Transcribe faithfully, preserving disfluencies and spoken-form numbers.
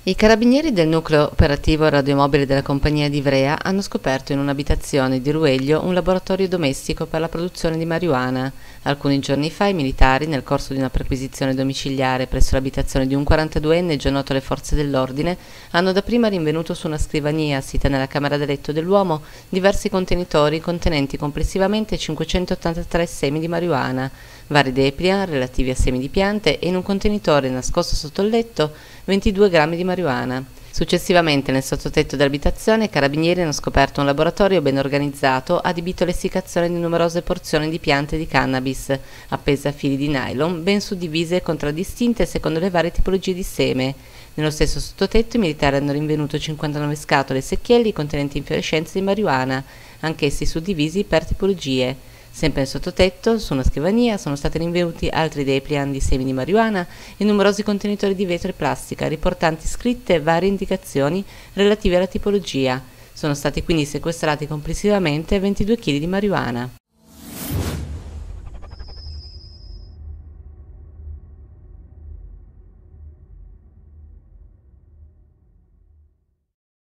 I carabinieri del nucleo operativo radiomobile della compagnia di Ivrea hanno scoperto in un'abitazione di Rueglio un laboratorio domestico per la produzione di marijuana. Alcuni giorni fa i militari, nel corso di una perquisizione domiciliare presso l'abitazione di un quarantaduenne già noto alle forze dell'ordine, hanno dapprima rinvenuto su una scrivania sita nella camera da letto dell'uomo diversi contenitori contenenti complessivamente cinquecentottantatré semi di marijuana, vari depliant relativi a semi di piante e in un contenitore nascosto sotto il letto ventidue grammi di marijuana. Successivamente nel sottotetto dell'abitazione i carabinieri hanno scoperto un laboratorio ben organizzato adibito all'essiccazione di numerose porzioni di piante di cannabis, appese a fili di nylon, ben suddivise e contraddistinte secondo le varie tipologie di seme. Nello stesso sottotetto i militari hanno rinvenuto cinquantanove scatole e secchielli contenenti infiorescenze di marijuana, anch'essi suddivisi per tipologie. Sempre nel sottotetto, su una scrivania, sono stati rinvenuti altri depliant di semi di marijuana e numerosi contenitori di vetro e plastica, riportanti scritte varie indicazioni relative alla tipologia. Sono stati quindi sequestrati complessivamente ventidue chili di marijuana.